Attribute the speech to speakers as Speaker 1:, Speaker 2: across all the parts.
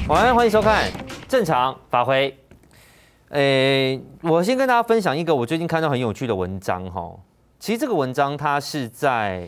Speaker 1: 晚安，欢迎收看正常发挥。我先跟大家分享一个我最近看到很有趣的文章哈。其实这个文章它是在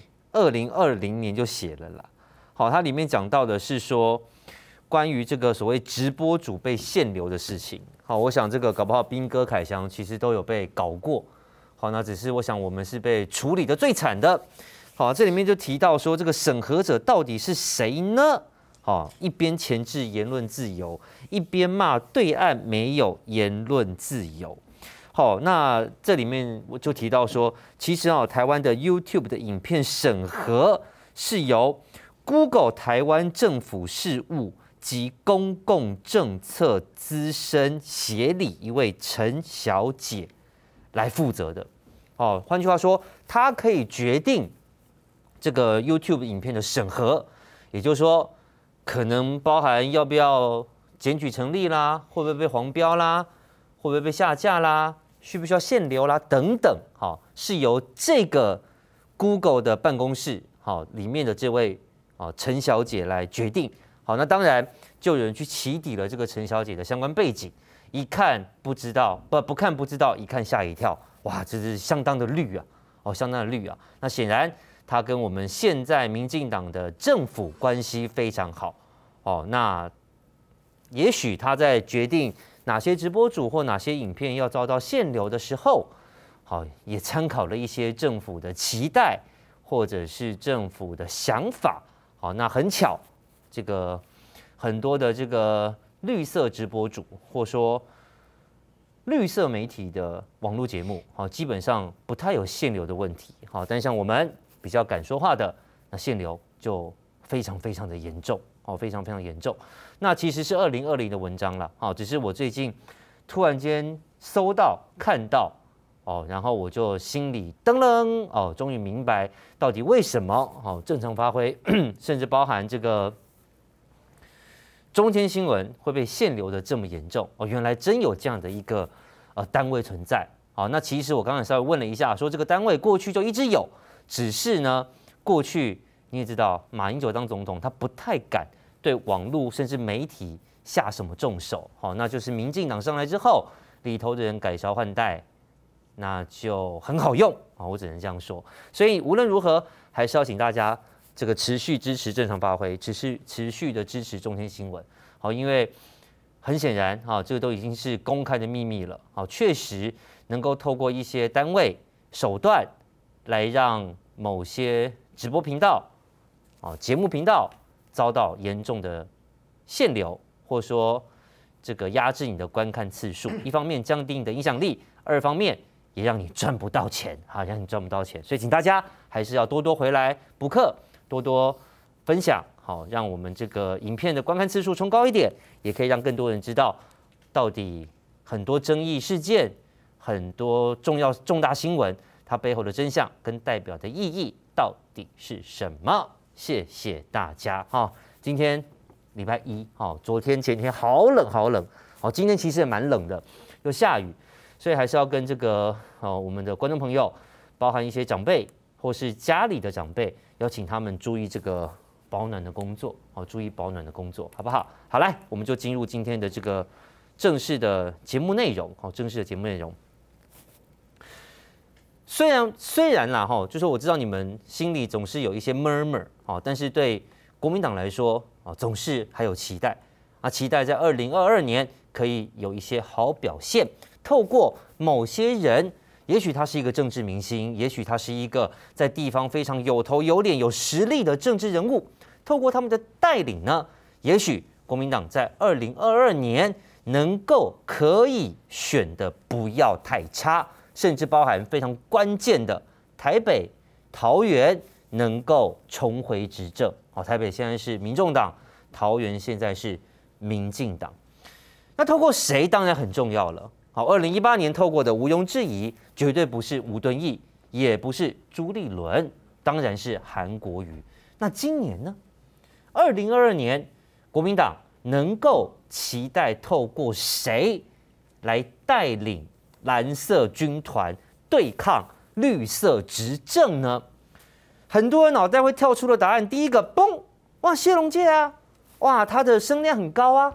Speaker 1: 2020年就写了啦。好，它里面讲到的是说关于这个所谓直播主被限流的事情。好，我想这个搞不好彬哥、凯翔其实都有被搞过。好，那只是我想我们是被处理的最惨的。好，这里面就提到说这个审核者到底是谁呢？好，一边钳制言论自由，一边骂对岸没有言论自由。好，那这里面我就提到说，其实台湾的 YouTube 的影片审核是由 Google 台湾政府事务及公共政策资深协理一位陈小姐来负责的。哦，换句话说，她可以决定这个 YouTube 影片的审核，也就是说，可能包含要不要检举成立啦，会不会被黄标啦，会不会被下架啦，需不需要限流啦等等，好，是由这个 Google 的办公室好里面的这位陈小姐来决定。好，那当然就有人去起底了这个陈小姐的相关背景，一看不知道，不看不知道，一看吓一跳，哇，这是相当的绿啊，相当的绿啊。那显然他跟我们现在民进党的政府关系非常好，那也许他在决定哪些直播主或哪些影片要遭到限流的时候，也参考了一些政府的期待或者是政府的想法，那很巧，这个很多的这个绿色直播主或说绿色媒体的网络节目，基本上不太有限流的问题，但像我们比较敢说话的，那限流就非常非常的严重，非常非常严重。那其实是2020的文章了，只是我最近突然间搜到看到，然后我就心里噔楞，终于明白到底为什么正常发挥，甚至包含这个中天新闻会被限流的这么严重，原来真有这样的一个单位存在。好，那其实我刚才稍微问了一下，说这个单位过去就一直有。只是呢，过去你也知道，马英九当总统，他不太敢对网络甚至媒体下什么重手。好，那就是民进党上来之后，里头的人改朝换代，那就很好用啊，我只能这样说。所以无论如何，还是要请大家这个持续支持正常发挥，持续的支持中天新闻。好，因为很显然啊，这个都已经是公开的秘密了。好，确实能够透过一些单位手段，来让某些直播频道、节目频道遭到严重的限流，或者说这个压制你的观看次数。一方面降低你的影响力，二方面也让你赚不到钱，让你赚不到钱。所以请大家还是要多多回来补课，多多分享，好，让我们这个影片的观看次数冲高一点，也可以让更多人知道到底很多争议事件、很多重大新闻。它背后的真相跟代表的意义到底是什么？谢谢大家哈！今天礼拜一，昨天前天好冷好冷，今天其实也蛮冷的，又下雨，所以还是要跟这个我们的观众朋友，包含一些长辈或是家里的长辈，要请他们注意这个保暖的工作，注意保暖的工作，好不好？好，来，我们就进入今天的这个正式的节目内容，正式的节目内容。虽然啦就是我知道你们心里总是有一些 murmur 但是对国民党来说总是还有期待期待在2022年可以有一些好表现，透过某些人，也许他是一个政治明星，也许他是一个在地方非常有头有脸有实力的政治人物，透过他们的带领呢，也许国民党在2022年能够可以选的不要太差。甚至包含非常关键的台北、桃园能够重回执政。台北现在是民众党，桃园现在是民进党。那透过谁当然很重要了。2018年透过的毋庸置疑，绝对不是吴敦义，也不是朱立伦，当然是韩国瑜。那今年呢？2022年国民党能够期待透过谁来带领蓝色军团对抗绿色执政呢？很多人脑袋会跳出的答案，第一个，嘣，哇，谢龙介啊，哇，他的声量很高啊，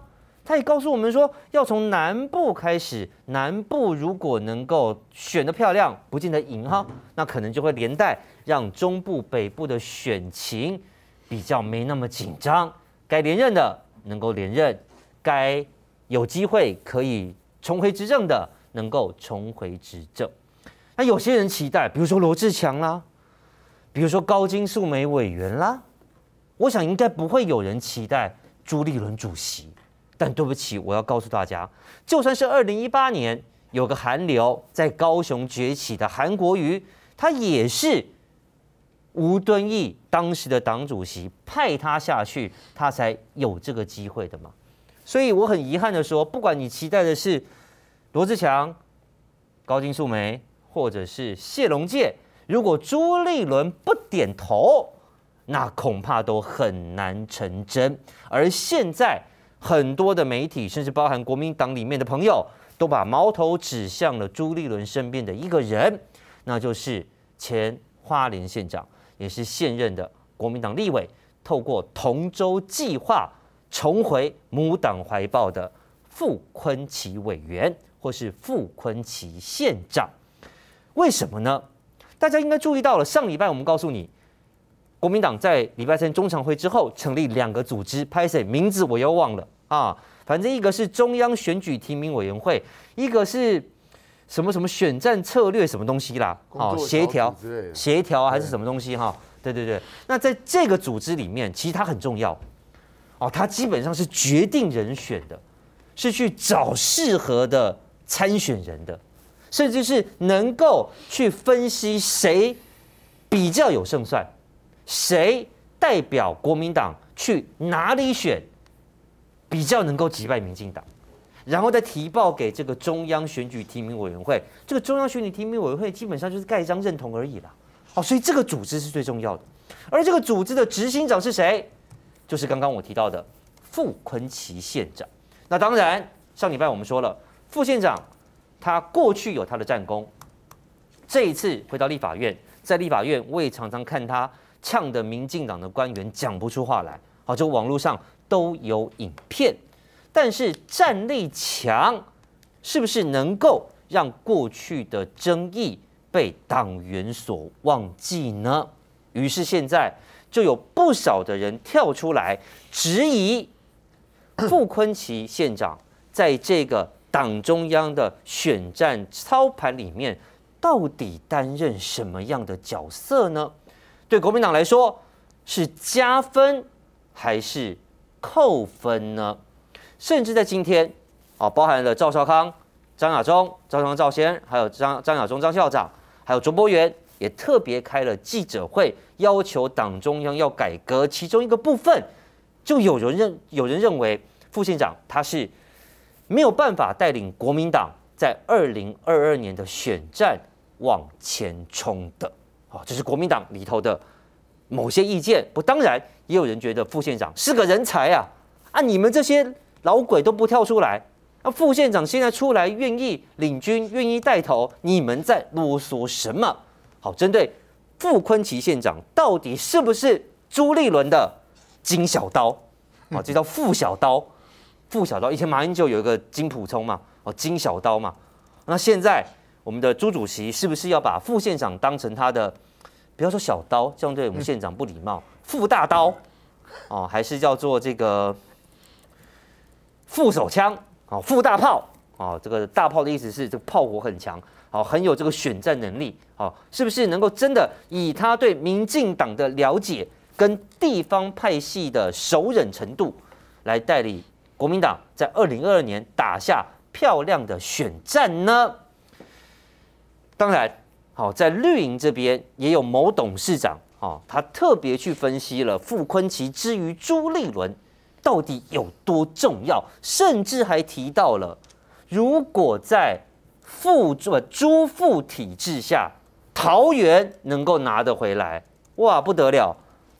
Speaker 1: 他也告诉我们说，要从南部开始，南部如果能够选得漂亮，不见得赢哈，那可能就会连带让中部、北部的选情比较没那么紧张，该连任的能够连任，该有机会可以重回执政的能够重回执政。那有些人期待，比如说罗志强啦，比如说高金素梅委员啦，我想应该不会有人期待朱立伦主席。但对不起，我要告诉大家，就算是2018年有个韩流在高雄崛起的韩国瑜，他也是吴敦义当时的党主席派他下去，他才有这个机会的嘛。所以我很遗憾的说，不管你期待的是罗志强、高金素梅，或者是谢龙介，如果朱立伦不点头，那恐怕都很难成真。而现在很多的媒体，甚至包含国民党里面的朋友，都把矛头指向了朱立伦身边的一个人，那就是前花莲县长，也是现任的国民党立委，透过同舟计划重回母党怀抱的傅崐萁委员，或是傅崐萁县长。为什么呢？大家应该注意到了，上礼拜我们告诉你，国民党在礼拜三中常会之后成立2个组织，拍谁名字我又忘了啊，反正一个是中央选举提名委员会，一个是什么什么选战策略什么东西啦，协调还是什么东西哈？对对对。那在这个组织里面，其实它很重要哦，它基本上是决定人选的，是去找适合的参选人的，甚至是能够去分析谁比较有胜算。谁代表国民党去哪里选，比较能够击败民进党，然后再提报给这个中央选举提名委员会。这个中央选举提名委员会基本上就是盖章认同而已啦。哦，所以这个组织是最重要的。而这个组织的执行长是谁？就是刚刚我提到的傅崐萁县长。那当然，上礼拜我们说了，傅县长他过去有他的战功，这一次回到立法院，在立法院我也常常看他呛的民进党的官员讲不出话来，好，这网络上都有影片。但是战力强，是不是能够让过去的争议被党员所忘记呢？于是现在就有不少的人跳出来质疑傅崐萁县长在这个党中央的选战操盘里面，到底担任什么样的角色呢？对国民党来说，是加分还是扣分呢？甚至在今天，包含了赵少康、张亚中、赵少康、赵先生，还有张亚中、张校长，还有卓博源，也特别开了记者会，要求党中央要改革。其中一个部分，就有人认为傅县长他是没有办法带领国民党在2022年的选战往前冲的。这是国民党里头的某些意见。当然也有人觉得傅县长是个人才啊，你们这些老鬼都不跳出来，傅县长现在出来愿意领军，愿意带头，你们在啰嗦什么？好，针对傅崐萁县长到底是不是朱立伦的金小刀？这叫傅小刀。傅小刀，以前马英九有一个金溥聪嘛，金小刀嘛。那现在我们的朱主席是不是要把傅县长当成他的，不要说小刀，这样对我们县长不礼貌，傅大刀，还是叫做这个傅手枪，傅大炮，这个大炮的意思是这个炮火很强，很有这个选战能力，是不是能够真的以他对民进党的了解跟地方派系的熟稔程度，来带领国民党在2022年打下漂亮的选战呢？当然，在绿营这边也有某董事长，他特别去分析了傅崐萁之于朱立伦到底有多重要，甚至还提到了，如果在朱傅体制下，桃园能够拿得回来，哇，不得了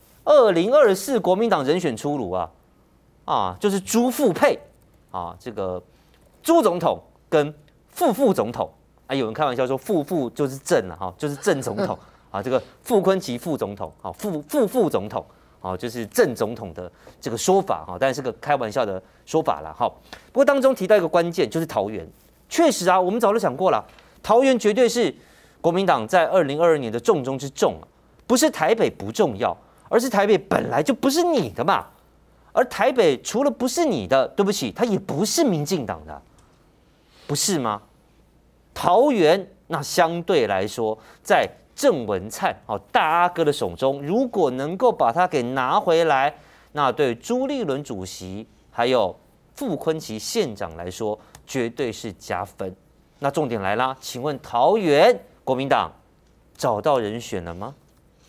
Speaker 1: ！2024国民党人选出炉就是朱傅配这个朱总统跟副总统。有人开玩笑说副就是正了就是正总统这个傅崐萁副总统副总统， 好，就是郑总统的这个说法哈，当然是个开玩笑的说法了哈。不过当中提到一个关键，就是桃园，确实啊，我们早就讲过了，桃园绝对是国民党在2022年的重中之重啊，不是台北不重要，而是台北本来就不是你的嘛，而台北除了不是你的，对不起，它也不是民进党的，不是吗？桃园那相对来说，在郑文灿大阿哥的手中，如果能够把它给拿回来，那对朱立伦主席还有傅崐萁县长来说，绝对是加分。那重点来啦，请问桃园国民党找到人选了吗？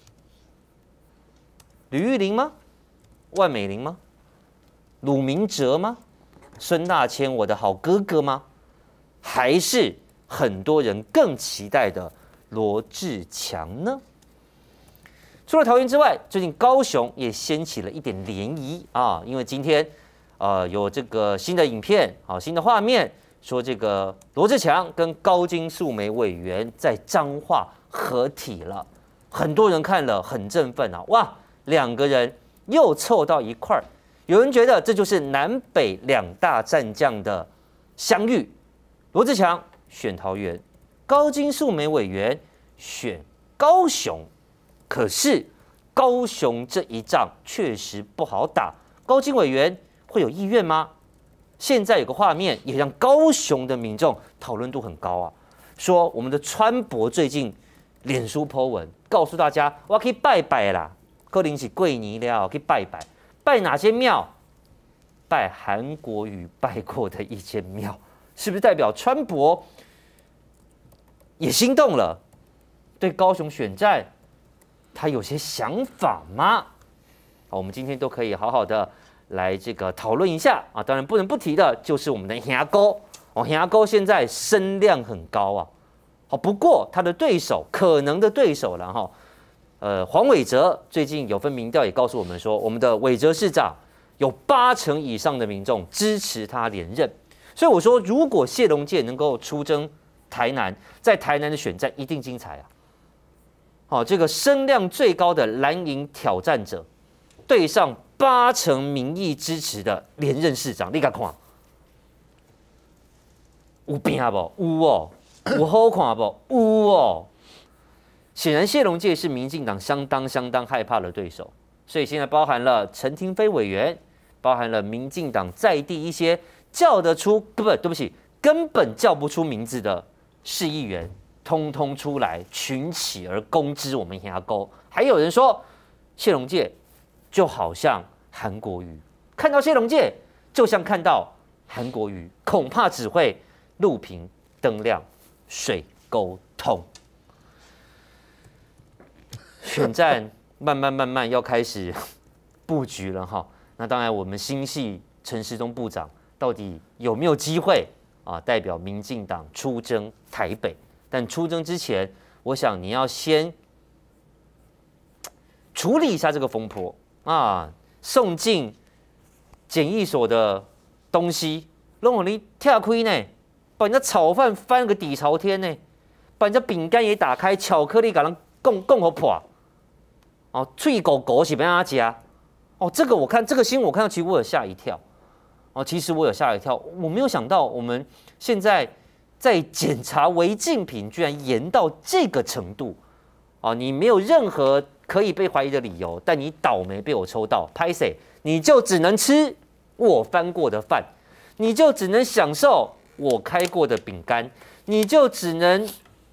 Speaker 1: 吕玉玲吗？万美玲吗？鲁明哲吗？孙大千我的好哥哥吗？还是很多人更期待的罗志强呢？除了桃园之外，最近高雄也掀起了一点涟漪啊，因为今天有这个新的影片，新的画面，说这个罗志强跟高金素梅委员在彰化合体了，很多人看了很振奋啊，哇，两个人又凑到一块儿，有人觉得这就是南北两大战将的相遇，罗志强选桃园，高金素梅委员选高雄，可是高雄这一仗确实不好打，高金委员会有意愿吗？现在有个画面也让高雄的民众讨论度很高啊，说我们的川博最近脸书 po 文告诉大家，我可以拜拜啦，可能是桂尼了，可以拜拜，拜哪些庙？拜韩国瑜拜过的一间庙，是不是代表川博也心动了？对高雄选战，他有些想法吗？好，我们今天都可以好好的来这个讨论一下啊。当然不能不提的就是我们的牙沟哦，牙沟现在声量很高啊。好，不过他的对手，可能的对手了哈。黄伟哲最近有份民调也告诉我们说，我们的伟哲市长有80%以上的民众支持他连任。所以我说，如果谢龙介能够出征台南，在台南的选战一定精彩啊！好，这个声量最高的蓝营挑战者，对上80%民意支持的连任市长，你敢看？有拼不？有哦，有好看不？有哦。显然，谢龙介是民进党相当害怕的对手，所以现在包含了陈亭妃委员，包含了民进党在地一些叫得出根本叫不出名字的市议员，通通出来群起而攻之我们牙沟。还有人说，谢龙介就好像韩国瑜，看到谢龙介就像看到韩国瑜，恐怕只会路平灯亮水沟通。选战慢慢要开始布局了哈。那当然，我们新系陈时中部长到底有没有机会啊？代表民进党出征台北？但出征之前，我想你要先处理一下这个风波啊，送进检疫所的东西，让你跳开呢，把人家炒饭翻个底朝天呢，把人家饼干也打开，巧克力给人共和破。哦，脆狗狗是被他夹，哦，这个我看这个新闻我看到，其实我有吓一跳，哦，其实我有吓一跳，我没有想到我们现在在检查违禁品居然严到这个程度，哦，你没有任何可以被怀疑的理由，但你倒霉被我抽到，拍谁你就只能吃我翻过的饭，你就只能享受我开过的饼干，你就只能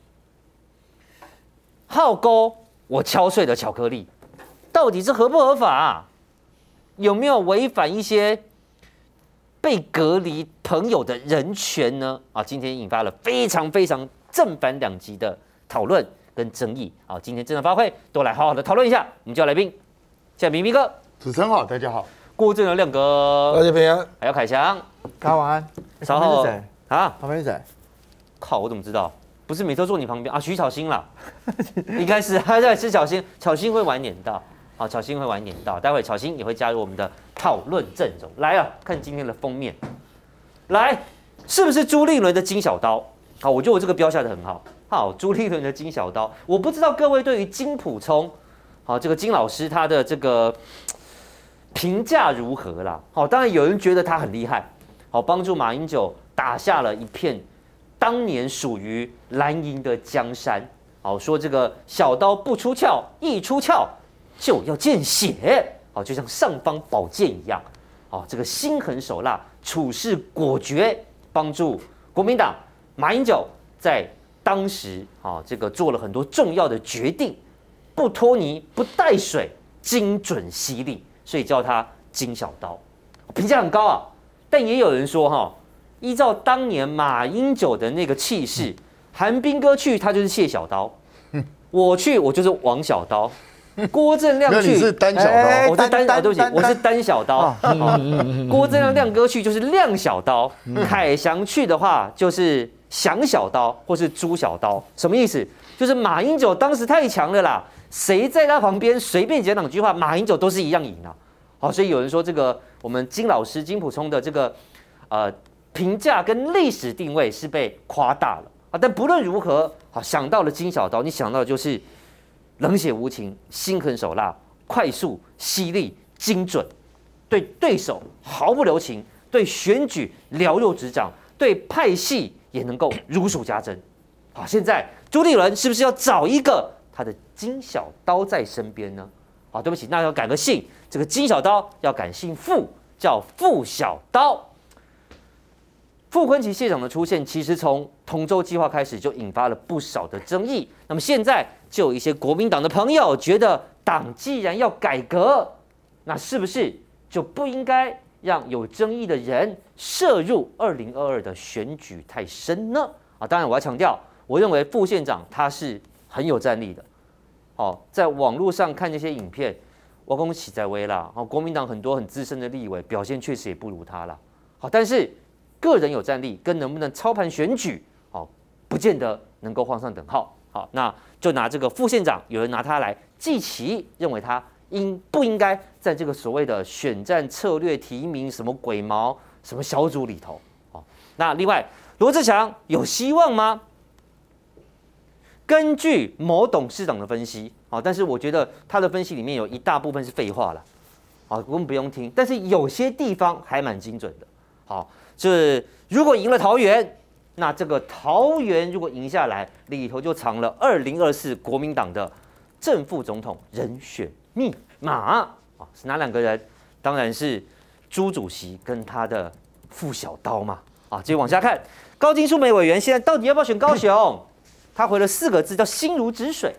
Speaker 1: 好勾我敲碎的巧克力，到底是合不合法啊？有没有违反一些被隔离朋友的人权呢？啊，今天引发了非常正反两极的讨论跟争议。啊，今天正常发挥都来好好的讨论一下。我们叫来宾，现在明明哥，
Speaker 2: 主持人好，大家好，
Speaker 1: 郭正的亮哥，
Speaker 3: 大家平安，
Speaker 1: 还有凯翔，
Speaker 3: 大家晚安。
Speaker 1: 稍后啊，
Speaker 3: 旁边是谁？
Speaker 1: 靠，我怎么知道？不是每周坐你旁边啊，徐巧芯啦，应该是他在吃巧芯，巧芯会晚点到，好，巧芯会晚点到，待会巧芯也会加入我们的讨论阵容。来啊，看今天的封面，来，是不是朱立伦的金小刀？好，我觉得我这个标下的很好。好，朱立伦的金小刀，我不知道各位对于金溥聪， 好，这个金老师他的这个评价如何啦？好，当然有人觉得他很厉害，好，帮助马英九打下了一片当年属于蓝营的江山。好，说这个小刀不出鞘，一出鞘就要见血，好，就像尚方宝剑一样。好，这个心狠手辣，处事果决，帮助国民党马英九在当时啊，这个做了很多重要的决定，不拖泥不带水，精准犀利，所以叫他金小刀，评价很高啊。但也有人说哈，依照当年马英九的那个气势，韩冰哥去他就是谢小刀，我去我就是王小刀。郭正亮去，
Speaker 2: 你是单小刀，
Speaker 1: 我是单，对不起，我是单小刀。郭正亮亮哥去就是亮小刀，凯翔去的话就是翔小刀或是朱小刀，什么意思？就是马英九当时太强了啦，谁在他旁边随便讲两句话，马英九都是一样赢啊。好，所以有人说这个我们金老师金溥聪的这个评价跟历史定位是被夸大了啊。但不论如何，好想到了金小刀，你想到的就是冷血无情、心狠手辣、快速、犀利、精准，对对手毫不留情，对选举了若指掌，对派系也能够如数家珍。好，现在朱立伦是不是要找一个他的金小刀在身边呢？好，对不起，那要改个姓，这个金小刀要改姓傅，叫傅小刀。傅昆萁谢长的出现，其实从同舟计划开始就引发了不少的争议。那么现在就有一些国民党的朋友觉得，党既然要改革，那是不是就不应该让有争议的人涉入2022的选举太深呢？啊，当然我要强调，我认为副县长他是很有战力的。好，在网络上看那些影片，我恭喜在威啦。好，国民党很多很资深的立委表现确实也不如他啦。好，但是个人有战力跟能不能操盘选举，好，不见得能够画上等号。好，那就拿这个副县长，有人拿他来祭旗，认为他不应该在这个所谓的选战策略提名什么鬼毛什么小组里头。好，那另外罗智强有希望吗？根据某董事长的分析，好，但是我觉得他的分析里面有一大部分是废话了，好，我们不用听。但是有些地方还蛮精准的。好，就是如果赢了桃园，那这个桃园如果赢下来，里头就藏了2024国民党的正副总统人选密码啊，是哪两个人？当然是朱主席跟他的傅小刀嘛。啊，继续往下看，高金素梅委员现在到底要不要选高雄？他回了4个字，叫心如止水。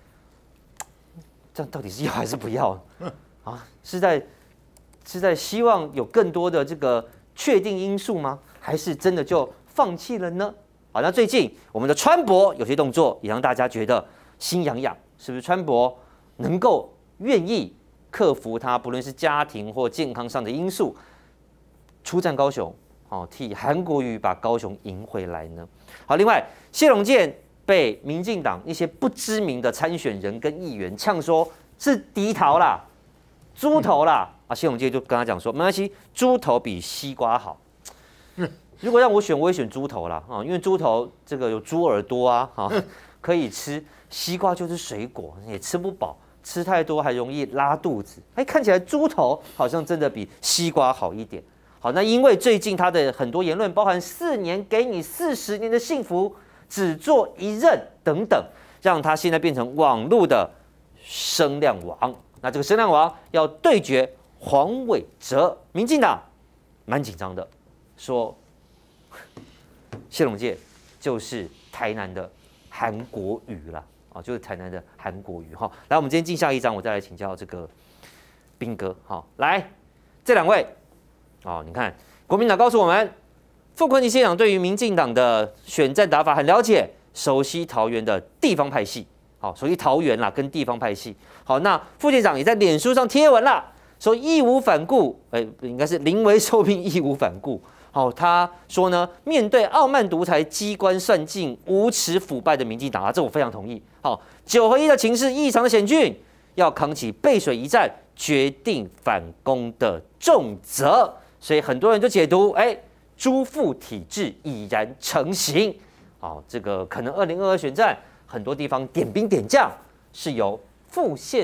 Speaker 1: 这样到底是要还是不要啊？是在希望有更多的这个确定因素吗？还是真的就放弃了呢？好，那最近我们的川博有些动作也让大家觉得心痒痒，是不是川博能够愿意克服他不论是家庭或健康上的因素，出战高雄，替韩国瑜把高雄赢回来呢？好，另外谢龙介被民进党一些不知名的参选人跟议员呛说是敌桃啦、猪头啦，谢龙介就跟他讲说没关系，猪头比西瓜好。如果让我选，我也选猪头啦，因为猪头这个有猪耳朵啊，可以吃。西瓜就是水果，也吃不饱，吃太多还容易拉肚子。看起来猪头好像真的比西瓜好一点。好，那因为最近他的很多言论，包含4年给你40年的幸福，只做一任等等，让他现在变成网络的声量王。那这个声量王要对决黄伟哲，民进党蛮紧张的，说谢龙介就是台南的韩国瑜啦，就是台南的韩国瑜哈。来，我们今天进下一章，我再来请教这个彬哥。好，来这2位，你看国民党告诉我们，傅昆萁县长对于民进党的选战打法很了解，熟悉桃园的地方派系，好，熟悉桃园啦跟地方派系。好，那副县长也在脸书上贴文啦，说义无反顾，应该是临危受命，义无反顾。好，他说呢，面对傲慢独裁、机关算尽、无耻腐败的民进党这我非常同意。好，9合1的情势异常的险峻，要扛起背水一战、决定反攻的重责。所以很多人就解读，朱傅体制已然成型。好，这个可能2022选战很多地方点兵点将是由副县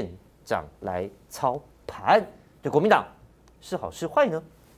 Speaker 1: 长来操盘，对国民党是好是坏呢？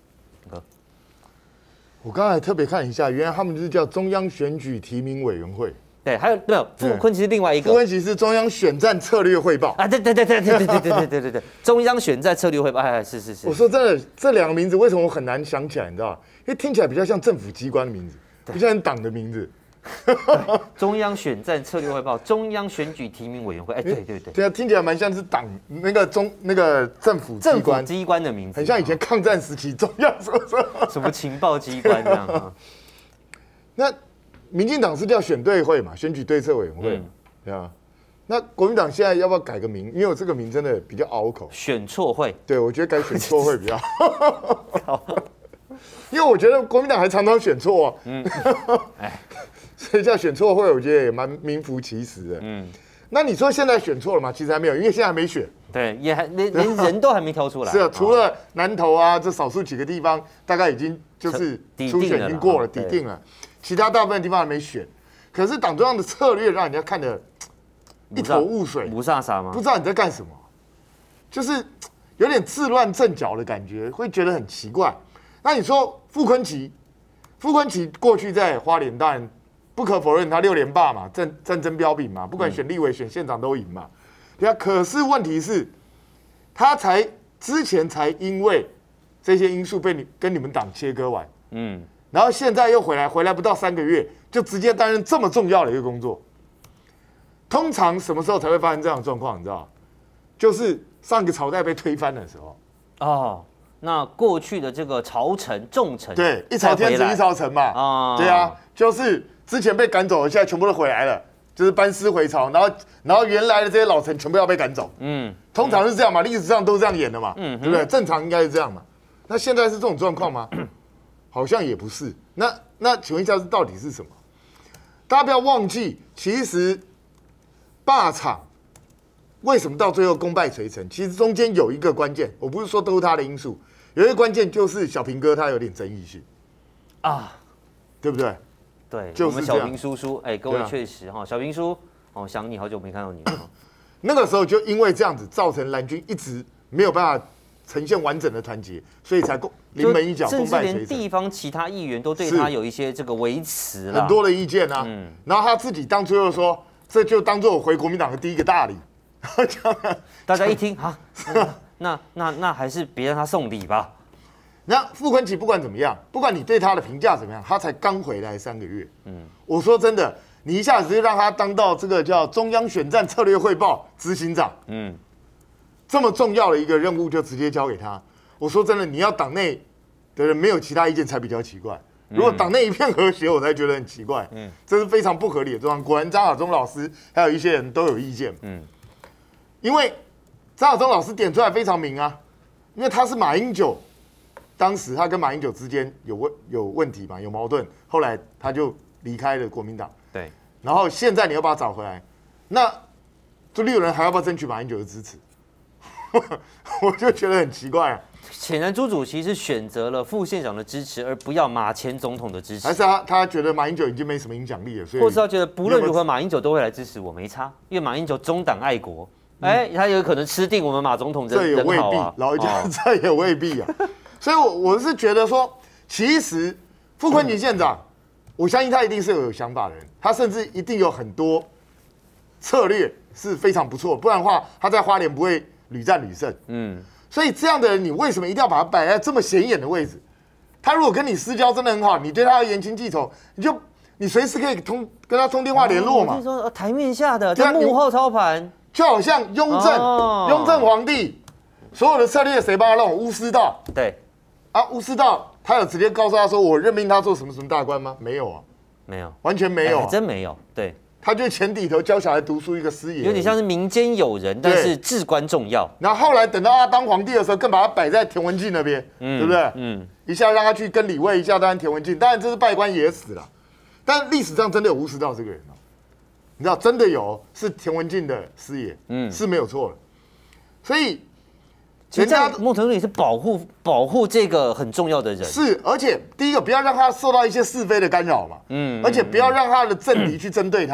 Speaker 2: 我刚才特别看一下，原来他们就是叫中央选举提名委员会。
Speaker 1: 对，还有没有傅昆萁是另外一个？
Speaker 2: 傅昆萁是中央选战策略汇报
Speaker 1: 啊，对，中央选战策略汇报，哎，是。
Speaker 2: 我说真的，这两个名字为什么我很难想起来？你知道吗？因为听起来比较像政府机关的名字，不像党的名字。
Speaker 1: 中央选战策略汇报，中央选举提名委员会，哎，对，
Speaker 2: 对啊，听起来蛮像是党那个政府
Speaker 1: 机关的名字，
Speaker 2: 很像以前抗战时期中央
Speaker 1: 什么情报机关这样啊。
Speaker 2: 那民进党是叫选对会嘛，选举对策委员会，对啊。那国民党现在要不要改个名？因为我这个名真的比较拗口。
Speaker 1: 选错会，
Speaker 2: 对，我觉得改选错会比较好。因为我觉得国民党还常常选错啊。所以叫选错会，我觉得也蛮名副其实的。那你说现在选错了吗？其实还没有，因为现在还没选。
Speaker 1: 对，也还连人都还没挑出来。
Speaker 2: 是啊，除了南投啊这少数几个地方，大概已经就是初选已经过了，底定了。其他大部分地方还没选。可是党中央的策略让人家看得一头雾水，
Speaker 1: 不飒飒吗？
Speaker 2: 不知道你在干什么，就是有点自乱阵脚的感觉，会觉得很奇怪。那你说傅昆萁过去在花莲当然不可否认他6连霸嘛，战争彪炳嘛，不管选立委选县长都赢嘛。对啊，可是问题是，他之前才因为这些因素被跟你们党切割完，然后现在又回来不到3个月，就直接担任这么重要的一个工作。通常什么时候才会发生这样的状况？你知道，就是上一个朝代被推翻的时候。
Speaker 1: 哦，那过去的这个朝臣重臣，
Speaker 2: 对，一朝天子一朝臣嘛。对啊，就是之前被赶走了，现在全部都回来了，就是班师回朝，然后原来的这些老臣全部要被赶走。通常是这样嘛，历史上都这样演的嘛，对不对？正常应该是这样嘛。那现在是这种状况吗？好像也不是。那请问一下，到底是什么？大家不要忘记，其实罢场为什么到最后功败垂成？其实中间有一个关键，我不是说都是他的因素，有一个关键就是小平哥他有点争议性啊，对不对？
Speaker 1: 对，我们小平叔叔，哎，各位确实哈，小平叔，哦，想你好久没看到你了。
Speaker 2: 那个时候就因为这样子，造成蓝军一直没有办法呈现完整的团结，所以才临门一脚，功败垂成。甚至连地
Speaker 1: 方其他议员都对他有一些这个维持啦，
Speaker 2: 很多的意见啊。然后他自己当初又说，这就当做我回国民党的第一个大礼。
Speaker 1: 大家一听啊，那还是别让他送礼吧。
Speaker 2: 那傅昆萁不管怎么样，不管你对他的评价怎么样，他才刚回来3个月。我说真的，你一下子就让他当到这个叫中央选战策略汇报执行长，这么重要的一个任务就直接交给他。我说真的，你要党内的人没有其他意见才比较奇怪。如果党内一片和谐，我才觉得很奇怪。这是非常不合理的状况。果然张亚中老师还有一些人都有意见。因为张亚中老师点出来非常明啊，因为他是马英九。当时他跟马英九之间有问题嘛，有矛盾，后来他就离开了国民党。
Speaker 1: 对，
Speaker 2: 然后现在你要把他找回来，那朱立伦还要不要争取马英九的支持？我就觉得很奇怪啊。
Speaker 1: 显然朱主席是选择了副县长的支持，而不要马前总统的支持。
Speaker 2: 还是他觉得马英九已经没什么影响力了，所以
Speaker 1: 或是他觉得不论如何马英九都会来支持我，没差，因为马英九中党爱国，他有可能吃定我们马总统人，
Speaker 2: 这也未必，老实讲，这也未必啊。所以我是觉得说，其实傅昆萁县长，我相信他一定是有想法的人，他甚至一定有很多策略是非常不错，不然的话他在花莲不会屡战屡胜。所以这样的人，你为什么一定要把他摆在这么显眼的位置？他如果跟你私交真的很好，你对他言亲计从，你随时可以跟他通电话联络嘛。
Speaker 1: 就是说台面下的，在幕后操盘，
Speaker 2: 就好像雍正皇帝所有的策略谁帮他弄？乌师道。
Speaker 1: 对。
Speaker 2: 乌师道他有直接告诉他说，我任命他做什么什么大官吗？没有啊，
Speaker 1: 没有，
Speaker 2: 完全没有，
Speaker 1: 还真没有。对。
Speaker 2: 他就钱底头教小孩读书一个师爷，
Speaker 1: 有点像是民间友人，但是至关重要。
Speaker 2: 然后后来等到他当皇帝的时候，更把他摆在田文镜那边，对不对？一下让他去跟李卫，一下当田文镜，当然这是拜官野史了。但历史上真的有乌师道这个人哦，你知道真的有，是田文镜的师爷，是没有错的。所以，
Speaker 1: 人家孟成也是保护这个很重要的人，
Speaker 2: 是，而且第一个不要让他受到一些是非的干扰嘛，而且不要让他的政敌去针对他嘛，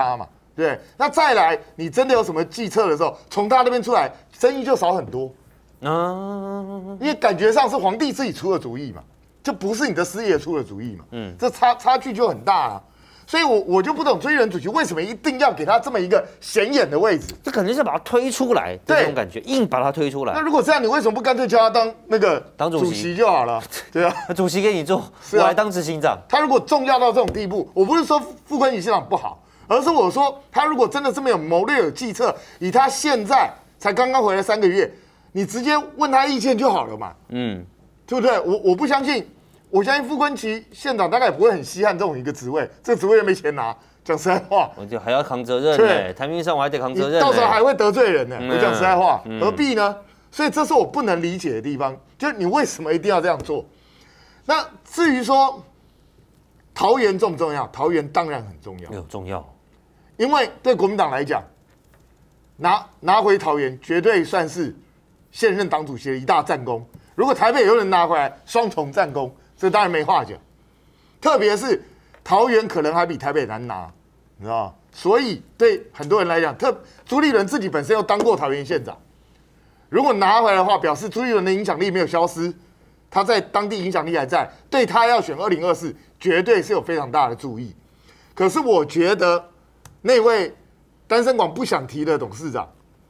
Speaker 2: 对，那再来，你真的有什么计策的时候，从他那边出来，争议就少很多。因为感觉上是皇帝自己出的主意嘛，就不是你的师爷出的主意嘛。这差距就很大啊。所以我就不懂朱立伦主席为什么一定要给他这么一个显眼的位置？
Speaker 1: 这肯定是把他推出来的这种感觉，硬把他推出来。
Speaker 2: 那如果这样，你为什么不干脆叫他当那个主席就好了？对啊，
Speaker 1: 主席给你做，我来当执行长。
Speaker 2: 他如果重要到这种地步，我不是说傅昆萁县长不好，而是我说他如果真的这么有谋略、有计策，以他现在才刚刚回来3个月，你直接问他意见就好了嘛。对不对？我不相信。我相信傅昆萁县长大概也不会很稀罕这种一个职位，这个职位又没钱拿，讲实在话，
Speaker 1: 我就还要扛责任呢，台面上我还得扛责任，
Speaker 2: 到时候还会得罪人呢。我讲实在话，何必呢？所以这是我不能理解的地方，就是你为什么一定要这样做？那至于说桃园重不重要？桃园当然很重要，
Speaker 1: 重要，
Speaker 2: 因为对国民党来讲，拿回桃园绝对算是现任党主席的一大战功。如果台北有人拿回来，双重战功。这当然没话讲，特别是桃园可能还比台北难拿，你知道吗？所以对很多人来讲，朱立伦自己本身又当过桃园县长，如果拿回来的话，表示朱立伦的影响力没有消失，他在当地影响力还在，对他要选2024绝对是有非常大的注意。可是我觉得那位单身广不想提的董事长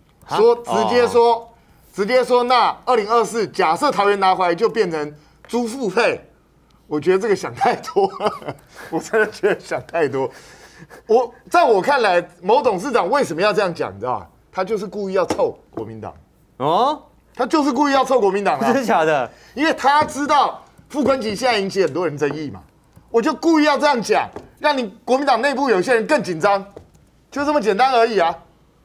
Speaker 2: 直接说，那2024假设桃园拿回来就变成朱富配。我觉得这个想太多了，我真的觉得想太多。在我看来，某董事长为什么要这样讲，你知道吗？他就是故意要凑国民党哦，他就是故意要凑国民党啊，
Speaker 1: 真的假的？
Speaker 2: 因为他知道傅昆萁现在引起很多人争议嘛，我就故意要这样讲，让你国民党内部有些人更紧张，就这么简单而已啊，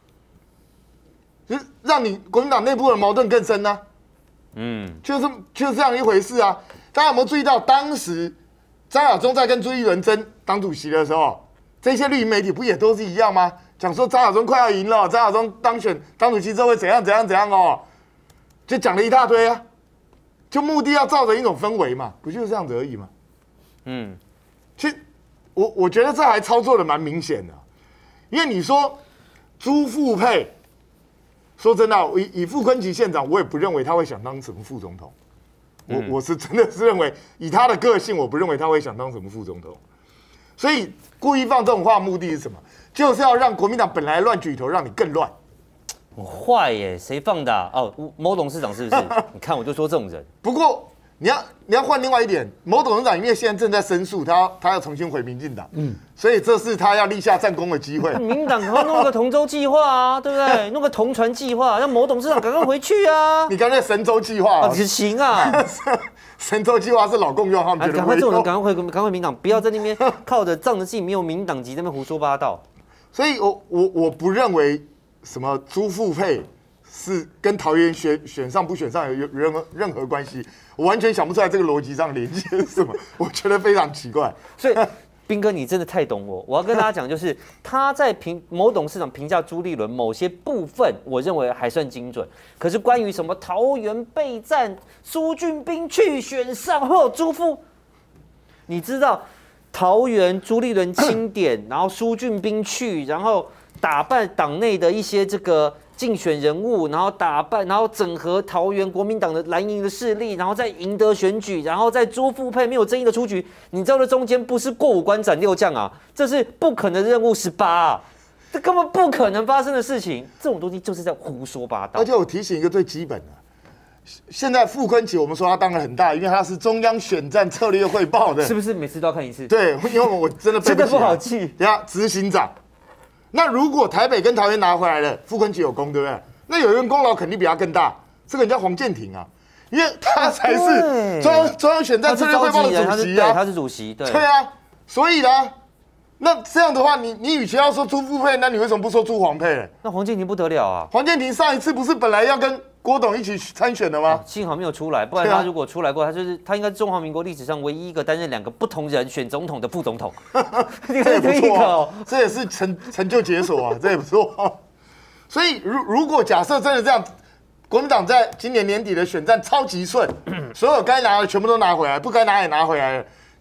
Speaker 2: 就是让你国民党内部的矛盾更深啊，就是这样一回事啊。大家有没有注意到，当时张亚中在跟朱立伦争当主席的时候，这些绿营媒体不也都是一样吗？讲说张亚中快要赢了，张亚中当选当主席之后会怎样哦，就讲了一大堆啊，就目的要造成一种氛围嘛，不就是这样子而已吗？其实我觉得这还操作的蛮明显的，因为你说朱富配，说真的，以傅昆萁县长，我也不认为他会想当什么副总统。我是真的是认为，以他的个性，我不认为他会想当什么副总统，所以故意放这种话，目的是什么？就是要让国民党本来乱举头，让你更乱。
Speaker 1: 我坏耶，谁放的啊？哦，某董事长是不是？你看，我就说这种人。
Speaker 2: 不过你要换另外一点，某董事长因为现在正在申诉，他要重新回民进党，所以这是他要立下战功的机会。
Speaker 1: 民进党赶快弄个同舟计划啊，对不对？弄个同船计划，让某董事长赶快回去啊！
Speaker 2: 你刚才神舟计划
Speaker 1: 行啊，
Speaker 2: 神舟计划是老共用，他们觉得
Speaker 1: 赶快这种人赶快回民党，不要在那边靠着仗着自己没有民党籍在那边胡说八道。
Speaker 2: 所以我不认为什么朱富配是跟桃园选上不选上有任何关系，我完全想不出来这个逻辑上的连接是什么，我觉得非常奇怪。
Speaker 1: 所以彬哥，你真的太懂我。我要跟大家讲，就是他在某董事长评价朱立伦某些部分，我认为还算精准。可是关于什么桃园备战、苏俊斌去选上或朱富，你知道桃园朱立伦钦点，然后苏俊斌去，然后打败党内的一些这个竞选人物，然后然后整合桃园国民党的蓝营的势力，然后再赢得选举，然后再朱富配没有争议的出局。你知道这中间不是过五关斩六将啊，这是不可能的任务18啊，这根本不可能发生的事情。这种东西就是在胡说八道。
Speaker 2: 而且我提醒一个最基本的，现在傅昆萁我们说他当然很大，因为他是中央选战策略汇报的，
Speaker 1: 是不是每次都要看一次？
Speaker 2: 对，因为我真的背不起来
Speaker 1: 真的不好记。
Speaker 2: 等下执行长。那如果台北跟桃园拿回来了，傅昆萁有功，对不对？那有人功劳肯定比他更大，这个人叫黄健庭啊，因为他才是中央选战策略汇报的主席啊，
Speaker 1: 他是主席，对
Speaker 2: 啊，所以呢，那这样的话，你与其要说朱富配，那你为什么不说朱黄配？
Speaker 1: 那黄健庭不得了啊！
Speaker 2: 黄健庭上一次不是本来要跟郭董一起参选的吗？
Speaker 1: 幸好没有出来，不然他如果出来过，他应该是中华民国历史上唯一一个担任2个不同人选总统的副总统。
Speaker 2: 这也不错哦，这也是成就解锁啊，这也不错。所以如果假设真的这样，国民党在今年年底的选战超级顺，所有该拿的全部都拿回来，不该拿也拿回来了，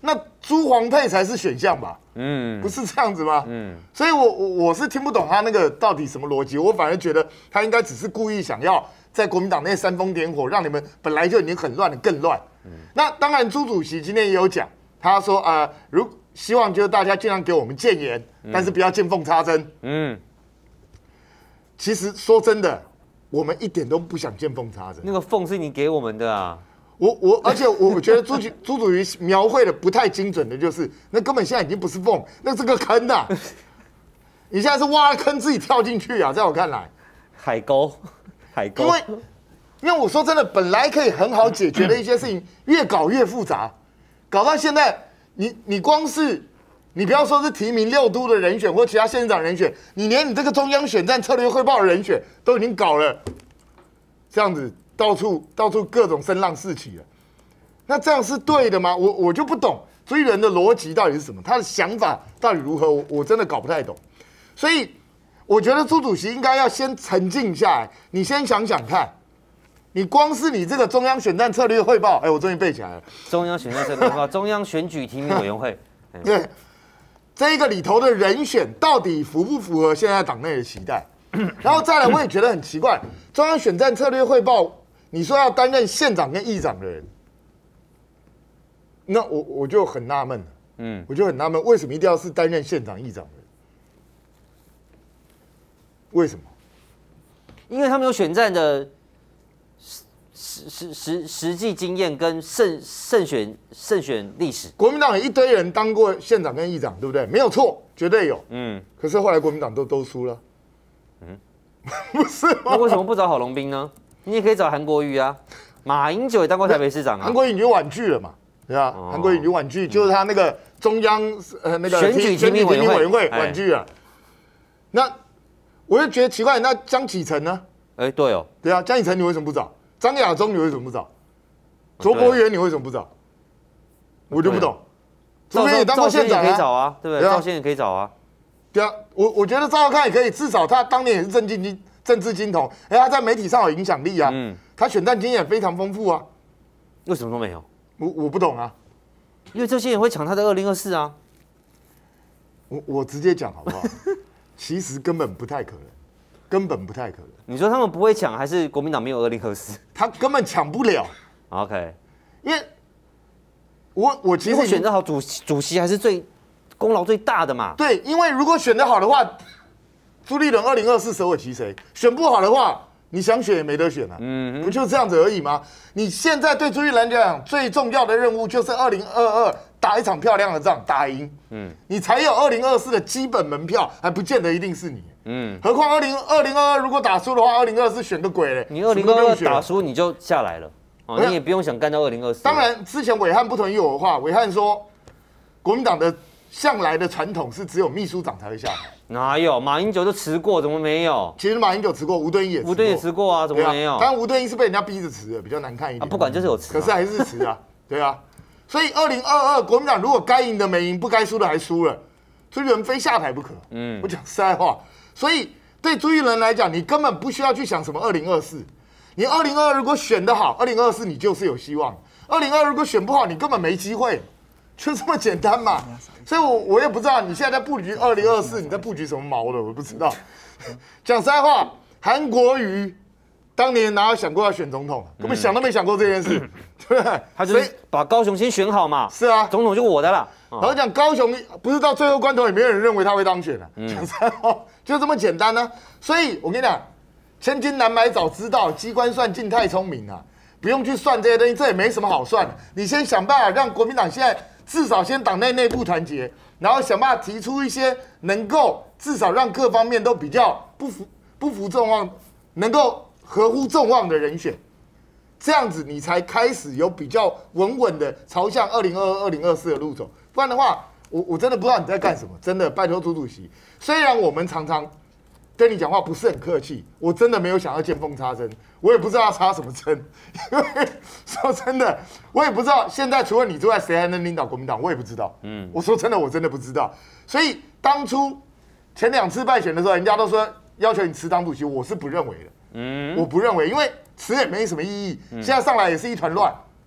Speaker 2: 那朱黄配才是选项吧？不是这样子吗？所以我是听不懂他那个到底什么逻辑，我反而觉得他应该只是故意想要在国民党内煽风点火，让你们本来就已经很乱的更乱。那当然，朱主席今天也有讲，他说希望就是大家尽量给我们建言，但是不要见缝插针。其实说真的，我们一点都不想见缝插针。那
Speaker 1: 个缝是你给我们的啊。
Speaker 2: 而且我觉得朱主席描绘的不太精准的，就是那根本现在已经不是缝，那是个坑啊！你现在是挖坑自己跳进去啊，在我看来，
Speaker 1: 海沟。
Speaker 2: 因为我说真的，本来可以很好解决的一些事情，越搞越复杂，搞到现在，你光是你不要说是提名6都的人选或其他县市长人选，你连你这个中央选战策略汇报的人选都已经搞了，这样子。到处各种声浪四起了，那这样是对的吗？我就不懂朱立伦的逻辑到底是什么，他的想法到底如何，我真的搞不太懂。所以我觉得朱主席应该要先沉静下来，你先想想看，你光是你这个中央选战策略汇报，我终于背起来了。
Speaker 1: 中央选战策略汇报，中央选举提名委员会，
Speaker 2: 对，这一个里头的人选到底符不符合现在党内的期待？然后再来，我也觉得很奇怪，中央选战策略汇报。你说要担任县长跟议长的人，那我就很纳闷了，我就很纳闷，为什么一定要是担任县长、议长的人？为什么？
Speaker 1: 因为他们有选战的实际经验跟胜选历史。
Speaker 2: 国民党有一堆人当过县长跟议长，对不对？没有错，绝对有。可是后来国民党都输了。不是吗？
Speaker 1: 那为什么不找郝龙斌呢？你也可以找韩国瑜啊，马英九也当过台北市长啊。
Speaker 2: 韩国瑜已经婉拒了嘛，对吧？韩国瑜已经婉拒，就是他那个中央那个
Speaker 1: 选举提名委员会
Speaker 2: 婉拒了。那我就觉得奇怪，那江启臣呢？
Speaker 1: 对哦，
Speaker 2: 对啊，江启臣你为什么不找？张亚中你为什么不找？卓博源你为什么不找？我就不懂。卓博源也当过县长
Speaker 1: 可以找啊，对不对？赵先也可以找啊。
Speaker 2: 对啊，我觉得赵少康也可以，至少他当年也是政治金童，他在媒体上有影响力啊，他选战经验非常丰富啊。
Speaker 1: 为什么都没有？
Speaker 2: 我不懂啊，
Speaker 1: 因为这些人会抢他的2024啊。
Speaker 2: 我直接讲好不好？其实根本不太可能，根本不太可能。
Speaker 1: 你说他们不会抢，还是国民党没有2024？
Speaker 2: 他根本抢不了。
Speaker 1: OK，
Speaker 2: 因为我其实
Speaker 1: 选得好主席还是功劳最大的嘛。
Speaker 2: 对，因为如果选得好的话。朱立伦2024舍我其谁？选不好的话，你想选也没得选啊。不就这样子而已吗？你现在对朱立伦来讲，最重要的任务就是2022打一场漂亮的仗，打赢。你才有2024的基本门票，还不见得一定是你。何况2022如果打输的话，2024选个鬼嘞！
Speaker 1: 你2022打输你就下来了，你也不用想干到2024。
Speaker 2: 当然，之前伟汉不同意我的话，伟汉说，国民党的向来的传统是只有秘书长才会下台。
Speaker 1: 哪有？马英九就辞过，怎么没有？
Speaker 2: 其实马英九辞过，吴敦义也
Speaker 1: 辞过啊，怎么没有？
Speaker 2: 当然吴敦义是被人家逼着辞的，比较难看一点。
Speaker 1: 不管就是有辞，
Speaker 2: 可是还是辞啊，对啊。所以2022国民党如果该赢的没赢，不该输的还输了，朱立伦非下台不可。我讲实在话，所以对朱立伦来讲，你根本不需要去想什么2024。你2022如果选得好，2024你就是有希望；2022如果选不好，你根本没机会。就这么简单嘛，所以我也不知道你现在在布局2024，你在布局什么毛的，我不知道。讲实在话，韩国瑜当年哪有想过要选总统？根本想都没想过这件事，对不对？
Speaker 1: 他就是把高雄先选好嘛。
Speaker 2: 是啊，
Speaker 1: 总统就我的了。
Speaker 2: 然后讲高雄，不是到最后关头也没有人认为他会当选了。讲实在话，就这么简单呢。所以我跟你讲，千金难买早知道，机关算尽太聪明了，不用去算这些东西，这也没什么好算的。你先想办法让国民党现在。至少先党内部团结，然后想办法提出一些能够至少让各方面都比较不服众望，能够合乎众望的人选，这样子你才开始有比较稳的朝向2022、2024的路走。不然的话，我真的不知道你在干什么。真的，拜托朱主席，虽然我们常常跟你讲话不是很客气，我真的没有想要见缝插针，我也不知道要插什么针，因为说真的，我也不知道现在除了你之外，谁还能领导国民党，我也不知道。我说真的，我真的不知道。所以当初前2次败选的时候，人家都说要求你辞党主席，我是不认为的。我不认为，因为辞也没什么意义，现在上来也是一团乱。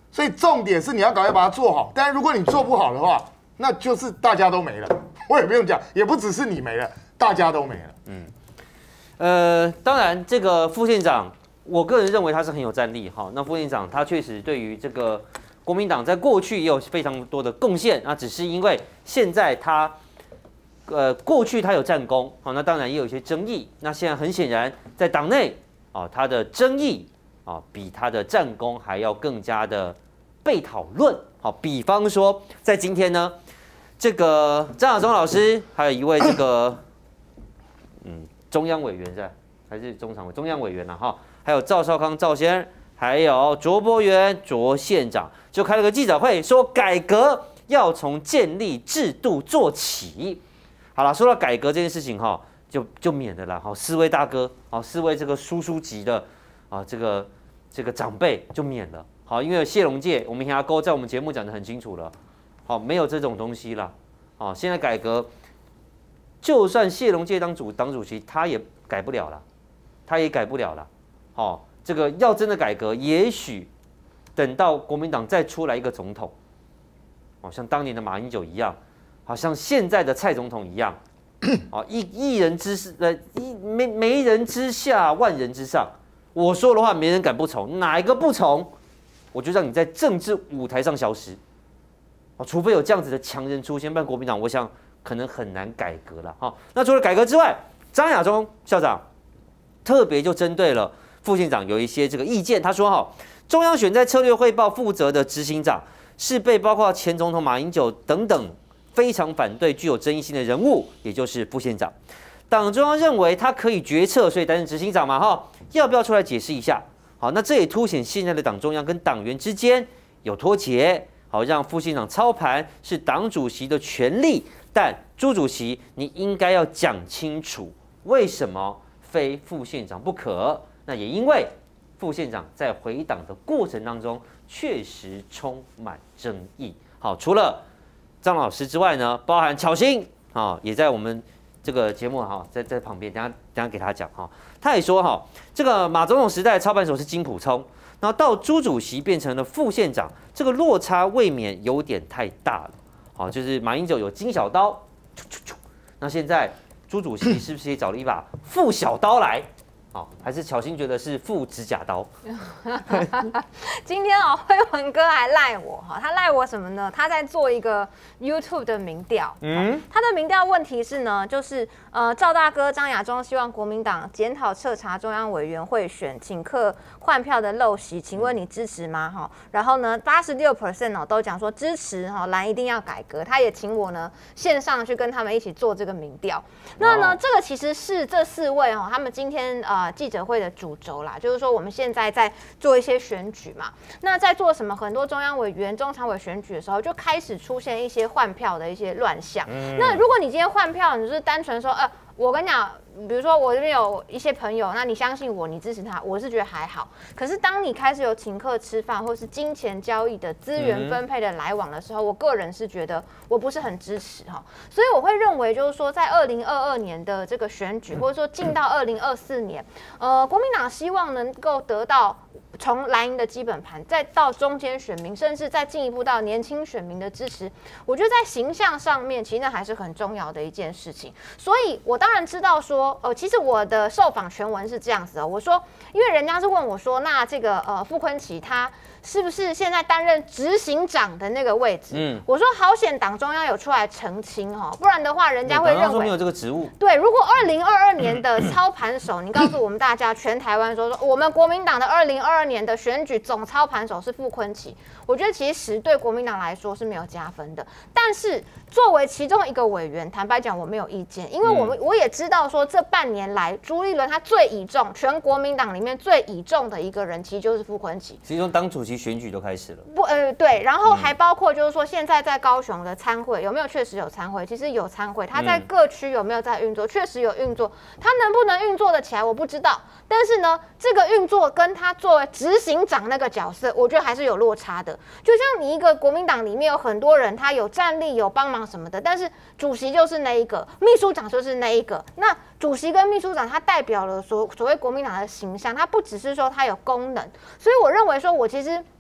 Speaker 2: 所以重点是你要赶快把它做好。但是如果你做不好的话，那就是大家都没了。我也不用讲，也不只是你没了，大家都没了。
Speaker 1: 当然这个副县长，我个人认为他是很有战力哈。那副县长他确实对于这个国民党在过去也有非常多的贡献，那只是因为现在他过去他有战功，好，那当然也有一些争议。那现在很显然在党内他的争议比他的战功还要更加的被讨论。好，比方说在今天呢，这个张亚中老师，还有一位这个中央委员还是中常委中央委员哈，还有赵少康赵先生，还有卓博源卓县长，就开了个记者会，说改革要从建立制度做起。好了，说到改革这件事情哈，就免了啦。好，四位大哥，好，四位这个叔级的这个长辈就免了。好，因为谢龙介，我们牙沟在我们节目讲得很清楚了。好，没有这种东西啦。好，现在改革，就算谢龙介当党主席，他也改不了了，他也改不了了。好，这个要真的改革，也许等到国民党再出来一个总统，像当年的马英九一样，好像现在的蔡总统一样，一人没人之下，万人之上。我说的话，没人敢不从，哪一个不从，我就让你在政治舞台上消失。除非有这样子的强人出现，不然国民党我想可能很难改革了。那除了改革之外，张亚中校长特别就针对了副县长有一些这个意见，他说中央选战策略汇报负责的执行长是被包括前总统马英九等等非常反对、具有争议性的人物，也就是副县长。党中央认为他可以决策，所以担任执行长嘛，要不要出来解释一下？好，那这也凸显现在的党中央跟党员之间有脱节，好，让副县长操盘是党主席的权利，但朱主席你应该要讲清楚，为什么非副县长不可？那也因为副县长在回党的过程当中确实充满争议。好，除了张老师之外呢，包含巧芯也在我们这个节目在旁边，等下给他讲他也说这个马总统时代的操盘手是金溥聪，然后到朱主席变成了副县长，这个落差未免有点太大了。就是马英九有金小刀，那现在朱主席是不是也找了一把副小刀来？还是巧芯觉得是副指甲刀？
Speaker 3: 今天辉文哥还赖我他赖我什么呢？他在做一个 YouTube 的民调，他的民调问题是呢，就是赵大哥张亚中希望国民党检讨彻查中央委员会选请客换票的陋习，请问你支持吗？然后呢，86% 都讲说支持蓝一定要改革，他也请我呢线上去跟他们一起做这个民调。那呢，这个其实是这4位他们今天记者会的主轴啦，就是说我们现在在做一些选举嘛，那在做什么很多中央委员、中常委选举的时候，就开始出现一些换票的一些乱象。那如果你今天换票，你就是单纯说，我跟你讲，比如说我这边有一些朋友，那你相信我，你支持他，我是觉得还好。可是当你开始有请客吃饭或是金钱交易的资源分配的来往的时候，我个人是觉得我不是很支持所以我会认为就是说，在2022年的这个选举，或者说进到2024年，国民党希望能够得到从蓝营的基本盘，再到中间选民，甚至再进一步到年轻选民的支持，我觉得在形象上面，其实那还是很重要的一件事情。所以我当然知道说，其实我的受访全文是这样子的，我说，因为人家是问我说，那这个傅昆萁他是不是现在担任执行长的那个位置？我说好险，党中央有出来澄清不然的话，人家会认为
Speaker 1: 没有这个职务。
Speaker 3: 对，如果2022年的操盘手，你告诉我们大家，全台湾说我们国民党的2022年的选举总操盘手是傅昆萁，我觉得其实对国民党来说是没有加分的。但是作为其中一个委员，坦白讲我没有意见，因为我也知道说这半年来朱立伦他最倚重全国民党里面最倚重的一个人，其实就是傅昆萁。
Speaker 1: 其中当主席选举都开始了。
Speaker 3: 对，然后还包括就是说现在在高雄的参会有没有确实有参会？其实有参会，他在各区有没有在运作？确实有运作，他能不能运作得起来我不知道。但是呢，这个运作跟他作为执行长那个角色，我觉得还是有落差的。就像你一个国民党里面有很多人，他有战力、有帮忙什么的，但是主席就是那一个，秘书长就是那一个。那主席跟秘书长，他代表了所谓国民党的形象，他不只是说他有功能。所以我认为说，我其实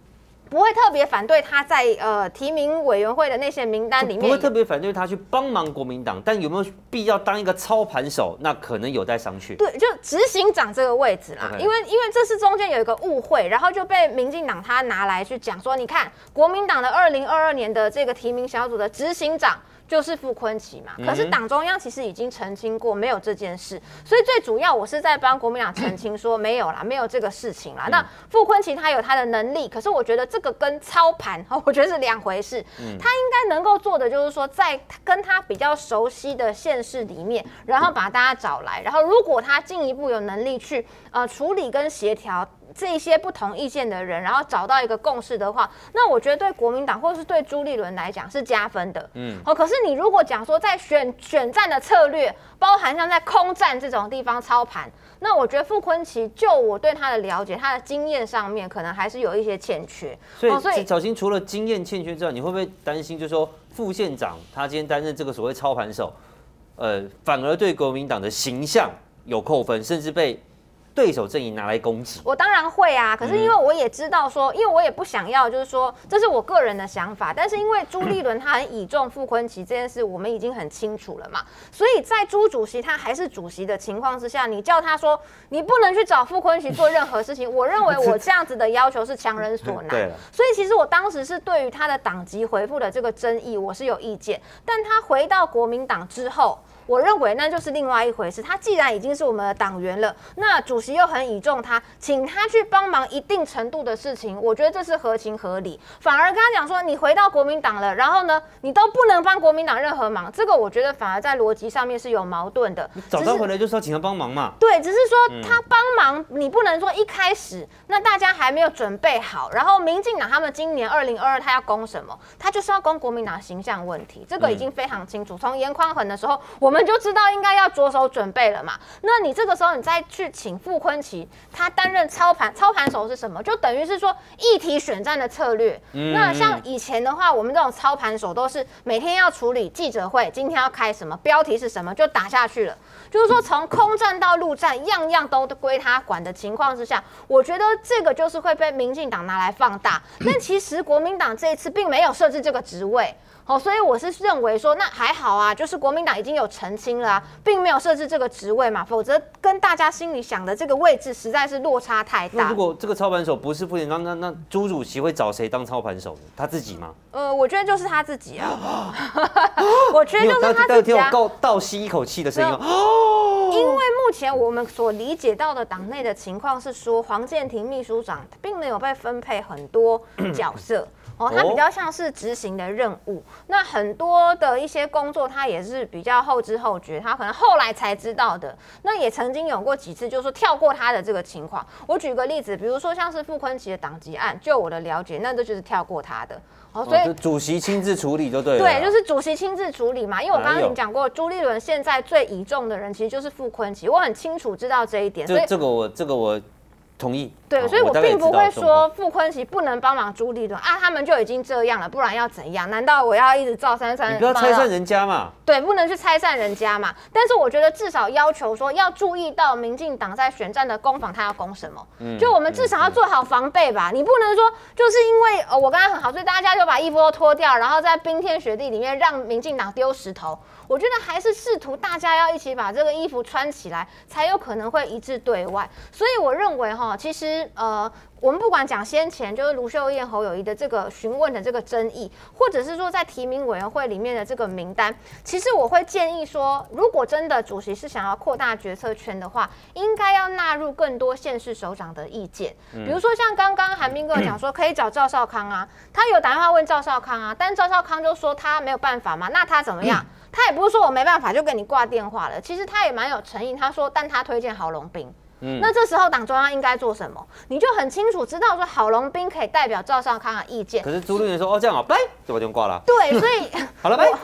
Speaker 3: 不会特别反对他在提名委员会的那些名单里面，
Speaker 1: 不会特别反对他去帮忙国民党，但有没有必要当一个操盘手，那可能有待商榷。
Speaker 3: 对，就执行长这个位置啦，
Speaker 1: Okay.
Speaker 3: 因为这是中间有一个误会，然后就被民进党他拿来去讲说，你看国民党的2022年的这个提名小组的执行长。就是傅崐萁嘛，可是党中央其实已经澄清过没有这件事，所以最主要我是在帮国民党澄清说没有啦，没有这个事情啦。那傅崐萁他有他的能力，可是我觉得这个跟操盘，我觉得是两回事。他应该能够做的就是说，在跟他比较熟悉的县市里面，然后把大家找来，然后如果他进一步有能力去处理跟协调。这一些不同意见的人，然后找到一个共识的话，那我觉得对国民党或是对朱立伦来讲是加分的。可是你如果讲说在选战的策略，包含像在空战这种地方操盘，那我觉得傅崐萁就我对他的了解，他的经验上面可能还是有一些欠缺。
Speaker 1: 所以小新除了经验欠缺之外，你会不会担心，就是说副县长他今天担任这个所谓操盘手，反而对国民党的形象有扣分，甚至被对手阵营拿来攻击？
Speaker 3: 我当然会啊，可是因为我也知道说，因为我也不想要，就是说这是我个人的想法，但是因为朱立伦他很倚重傅崐萁这件事，我们已经很清楚了嘛，所以在朱主席他还是主席的情况之下，你叫他说你不能去找傅崐萁做任何事情，我认为我这样子的要求是强人所难。所以其实我当时是对于他的党籍回复的这个争议，我是有意见，但他回到国民党之后。我认为那就是另外一回事。他既然已经是我们的党员了，那主席又很倚重他，请他去帮忙一定程度的事情，我觉得这是合情合理。反而跟他讲说，你回到国民党了，然后呢，你都不能帮国民党任何忙，这个我觉得反而在逻辑上面是有矛盾的。
Speaker 1: 你找他回来就是要请他帮忙嘛。
Speaker 3: 对，只是说他帮忙，你不能说一开始那大家还没有准备好，然后民进党他们今年2022他要攻什么？他就是要攻国民党的形象问题，这个已经非常清楚。从严宽衡的时候，我们就知道应该要着手准备了嘛。那你这个时候你再去请傅崐萁，他担任操盘手是什么？就等于是说议题选战的策略。那像以前的话，我们这种操盘手都是每天要处理记者会，今天要开什么，标题是什么就打下去了。就是说从空战到陆战，样样都归他管的情况之下，我觉得这个就是会被民进党拿来放大。但其实国民党这一次并没有设置这个职位。所以我是认为说，那还好啊，就是国民党已经有澄清了啊，并没有设置这个职位嘛，否则跟大家心里想的这个位置实在是落差太大。
Speaker 1: 那如果这个操盘手不是副县长，那朱主席会找谁当操盘手呢？他自己吗？
Speaker 3: 我觉得就是他自己啊。我觉得就是他自己啊。
Speaker 1: 听我倒吸一口气的声音
Speaker 3: 因为目前我们所理解到的党内的情况是说，黄健庭秘书长并没有被分配很多角色。他比较像是执行的任务，那很多的一些工作，他也是比较后知后觉，他可能后来才知道的。那也曾经有过几次，就是说跳过他的这个情况。我举个例子，比如说像是傅崐萁的党籍案，就我的了解，那这就是跳过他的。
Speaker 1: 所以主席亲自处理就对了。
Speaker 3: 对，就是主席亲自处理嘛。因为我刚刚已经讲过，朱立伦现在最倚重的人其实就是傅崐萁，我很清楚知道这一点。所以
Speaker 1: 这个我同意。
Speaker 3: 对，所以我并不会说傅崐萁不能帮忙朱立伦啊，他们就已经这样了，不然要怎样？难道我要一直照三？
Speaker 1: 你不要拆散人家嘛。
Speaker 3: 对，不能去拆散人家嘛。但是我觉得至少要求说要注意到民进党在选战的攻防，他要攻什么？就我们至少要做好防备吧。你不能说就是因为我跟他很好，所以大家就把衣服都脱掉，然后在冰天雪地里面让民进党丢石头。我觉得还是试图大家要一起把这个衣服穿起来，才有可能会一致对外。所以我认为其实我们不管讲先前就是卢秀燕、侯友宜的这个询问的这个争议，或者是说在提名委员会里面的这个名单，其实我会建议说，如果真的主席是想要扩大决策圈的话，应该要纳入更多县市首长的意见。比如说像刚刚韩彬哥讲说可以找赵少康啊，他有打电话问赵少康啊，但赵少康就说他没有办法嘛，那他怎么样？他也不是说我没办法就给你挂电话了，其实他也蛮有诚意，他说但他推荐郝龙斌。那这时候党中央应该做什么？你就很清楚知道说郝龙斌可以代表赵少康的意见。
Speaker 1: 可是朱立伦说这样好，拜就把电话挂了。
Speaker 3: 对，所以
Speaker 1: 好了拜，好了拜。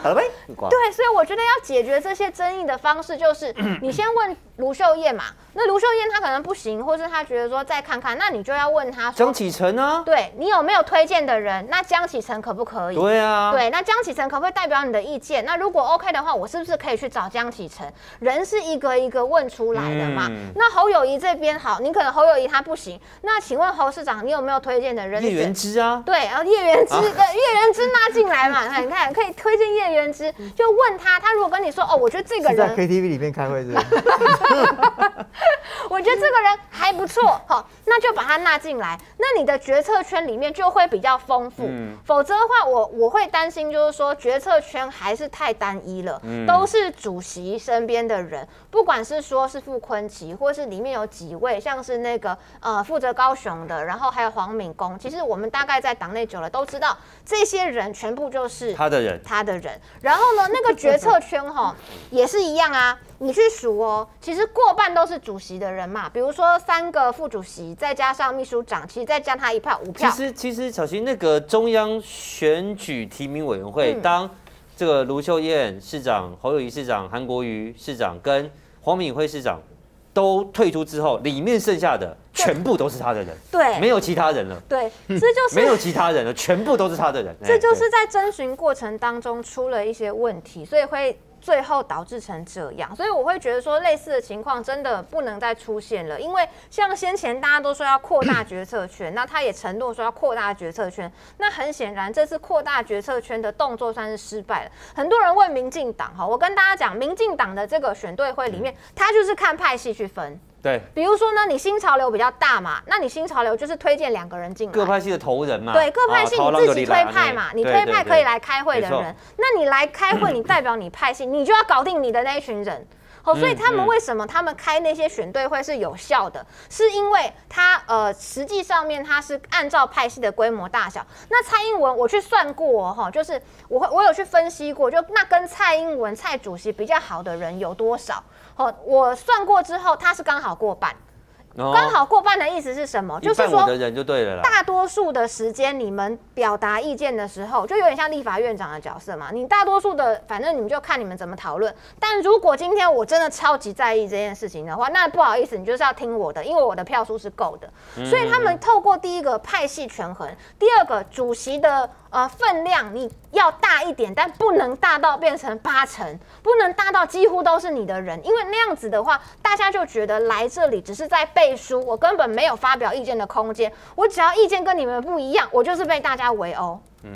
Speaker 3: 对，所以我觉得要解决这些争议的方式，就是你先问卢秀燕嘛。那卢秀燕她可能不行，或是她觉得说再看看，那你就要问她
Speaker 1: 江启臣啊，
Speaker 3: 对你有没有推荐的人？那江启臣可不可以？
Speaker 1: 对啊，
Speaker 3: 对，那江启臣可不可以代表你的意见？那如果 OK 的话，我是不是可以去找江启臣？人是一个一个问出来的嘛。那侯友宜这边好，你可能侯友宜他不行，那请问侯市长，你有没有推荐的人？
Speaker 1: 叶元之啊，
Speaker 3: 对，然后叶元之的叶元之拉进来嘛，你看可以推荐叶元之，就问他，他如果跟你说哦，我觉得这个人
Speaker 4: 在 KTV 里面开会是不是？
Speaker 3: 我觉得这个人还不错，好，那就把他纳进来，那你的决策圈里面就会比较丰富。否则的话，我会担心就是说决策圈还是太单一了，都是主席身边的人，不管是说是傅崐萁，或是里面有几位像是那个负责高雄的，然后还有黄敏公，其实我们大概在党内久了都知道，这些人全部就是他的人。然后呢，那个决策圈也是一样啊。你去数哦，其实过半都是主席的人嘛，比如说3个副主席，再加上秘书长，其实再加他1票5票。
Speaker 1: 其实小新那个中央选举提名委员会，当这个卢秀燕市长、侯友宜市长、韩国瑜市长跟黄敏惠市长都退出之后，里面剩下的全部都是他的人，
Speaker 3: 对，
Speaker 1: 没有其他人了。
Speaker 3: 对，这就是
Speaker 1: 没有其他人了，全部都是他的人。
Speaker 3: 这就是在征询过程当中出了一些问题，所以会最后导致成这样，所以我会觉得说类似的情况真的不能再出现了，因为像先前大家都说要扩大决策圈，那他也承诺说要扩大决策圈，那很显然这次扩大决策圈的动作算是失败了。很多人问民进党，我跟大家讲，民进党的这个选对会里面，他就是看派系去分。
Speaker 1: 对，
Speaker 3: 比如说呢，你新潮流比较大嘛，那你新潮流就是推荐2个人进来，
Speaker 1: 各派系的头人嘛，
Speaker 3: 对，各派系你自己推派嘛，你推派可以来开会的人，那你来开会，你代表你派系，你就要搞定你的那一群人。所以他们为什么他们开那些选对会是有效的，是因为他实际上面他是按照派系的规模大小。那蔡英文我去算过就是我有去分析过，就那跟蔡英文蔡主席比较好的人有多少？我算过之后，他是刚好过半。刚好过半的意思是什么？就是说，大多数的时间你们表达意见的时候，就有点像立法院长的角色嘛。你大多数的，反正你们就看你们怎么讨论。但如果今天我真的超级在意这件事情的话，那不好意思，你就是要听我的，因为我的票数是够的。所以他们透过第一个派系权衡，第二个主席的分量你要大一点，但不能大到变成8成，不能大到几乎都是你的人，因为那样子的话，大家就觉得来这里只是在背书，我根本没有发表意见的空间，我只要意见跟你们不一样，我就是被大家围殴。